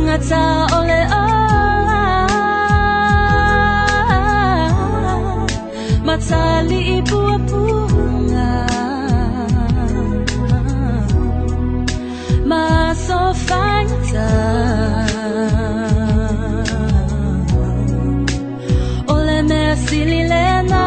ngata ole ola matali ipupunga masofanya ole mesililena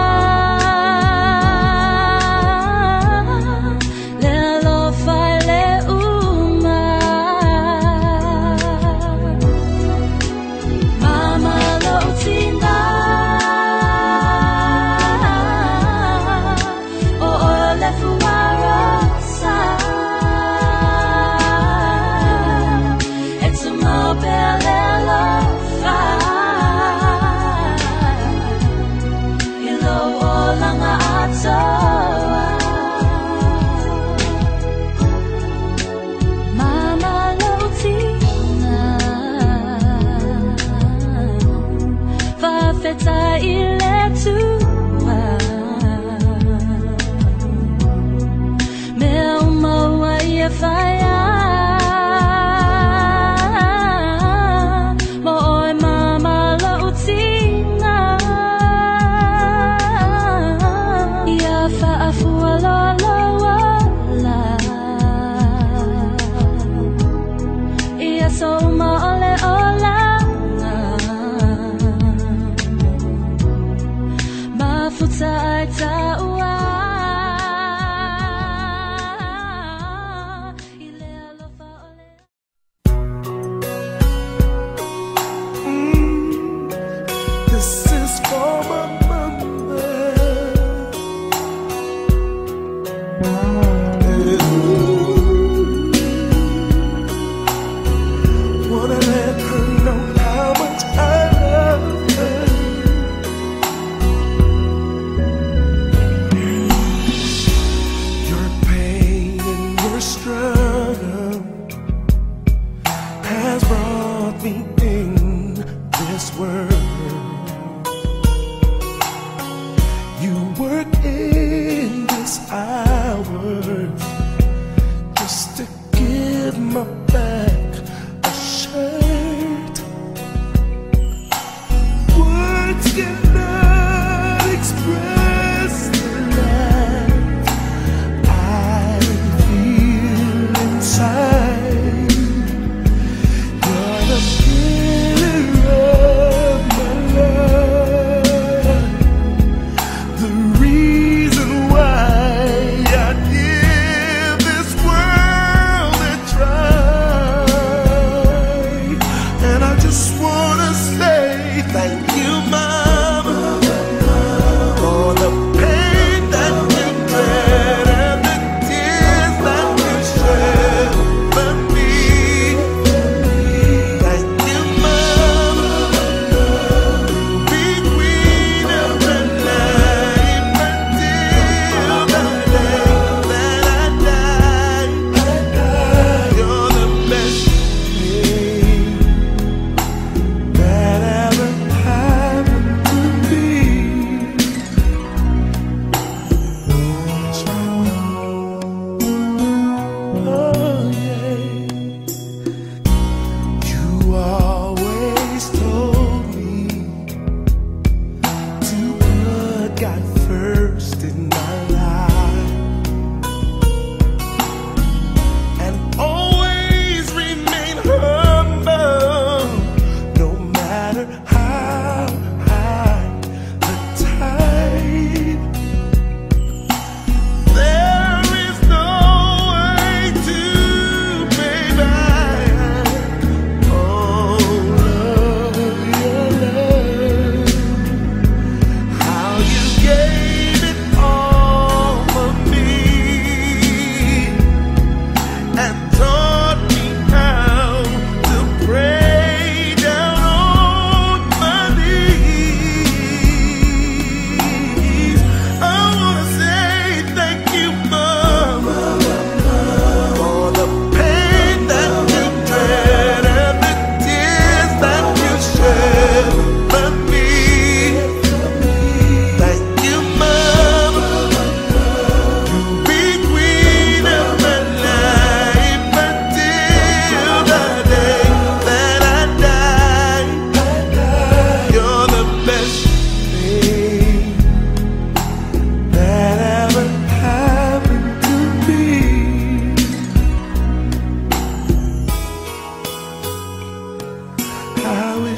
The reason why I did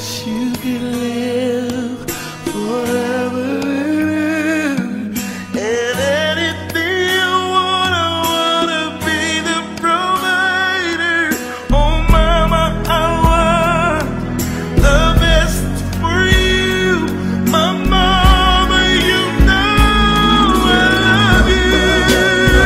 wish you could live forever. And anything you want, I wanna be the provider. Oh mama, I want the best for you. My mama, you know I love you.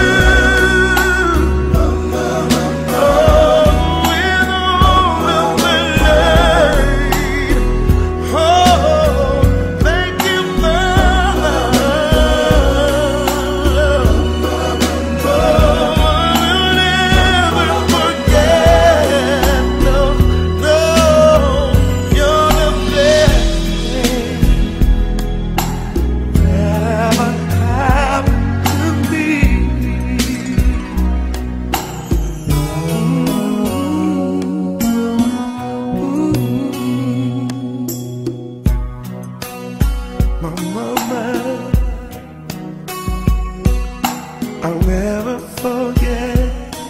I'll never forget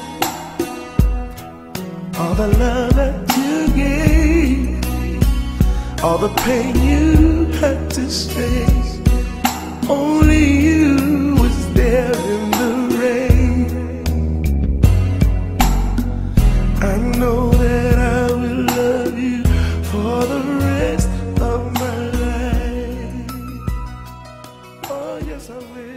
all the love that you gave, all the pain you had to face. Only you was there in the rain. I know that I will love you for the rest of my life. Oh yes, I will.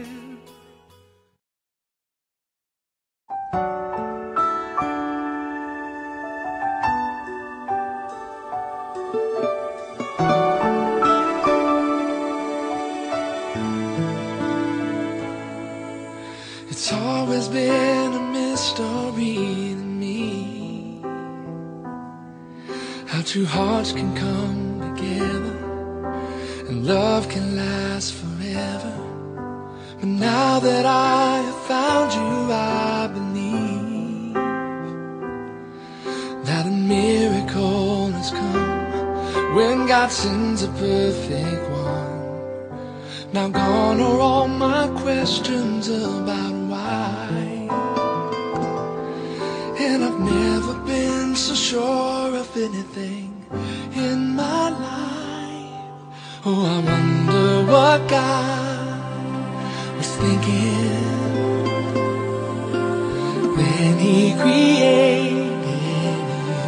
It's always been a mystery to me how two hearts can come together and love can last forever. But now that I have found you, I believe that a miracle has come when God sends a perfect one. Now gone are all my questions about why, and I've never been so sure of anything in my life. Oh, I wonder what God was thinking when He created you.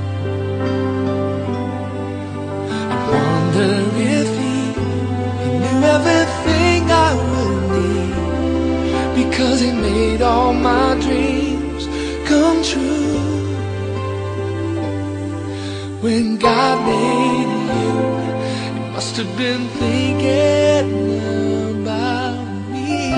I wonder if He knew everything I would need, because He made all my dreams come true. When God made you, He must have been thinking about me.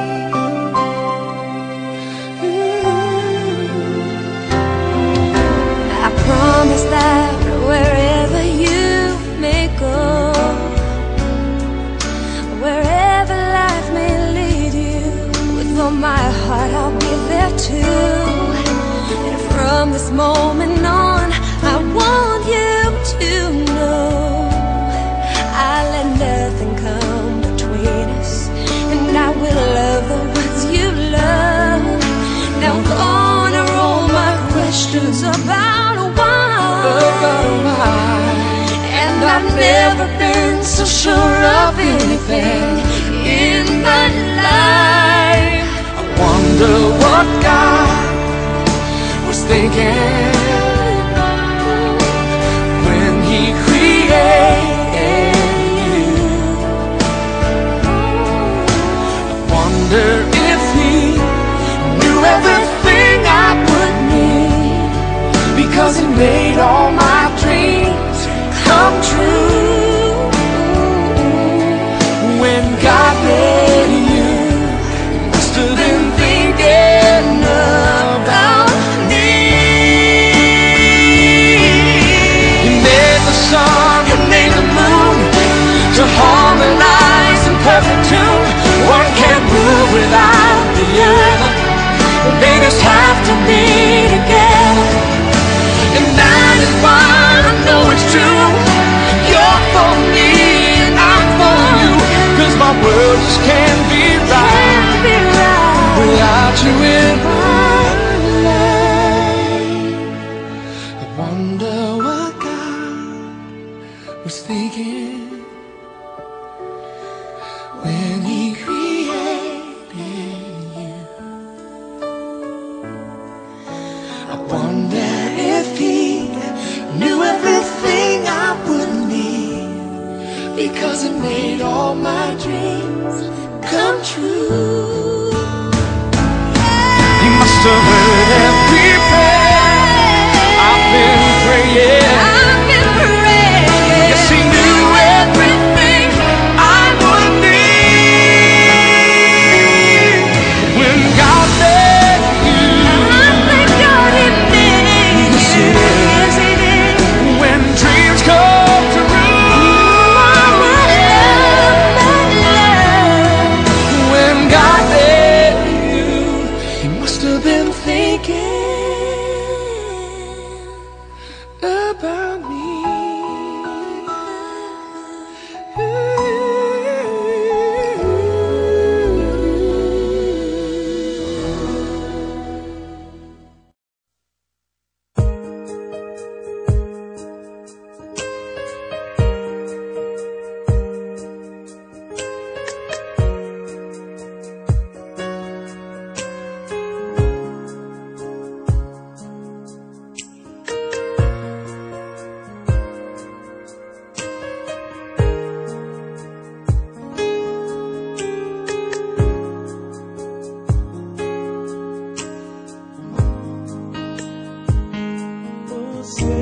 I promise that wherever you may go, wherever life may lead you, with all my heart I'll be there too. And from this moment on, I want you to know I let nothing come between us, and I will love the ones you love. Now gone are all my questions about why, and I've never been so sure of anything in my life. I wonder what God was thinking when He created you. I wonder if He knew everything I would need, because He made all my dreams come true. When God made you, He must have been thinking about me. You made the sun, you made the moon to harmonize in perfect tune. One can't move without the other, they just have to be together. And that is why I know it's true. You're for me and I'm for you, 'cause my world just can't be right without you in my life. I wonder what God was thinking when he created you. I wonder if he knew everything I would need, because it made all my dreams come true. He must have heard every prayer I've been praying. Yes, he knew everything I would need. When God made you, thank God he did. Yes, he did. When dreams come true, my love. When God made you, he must have been thinking about me. Say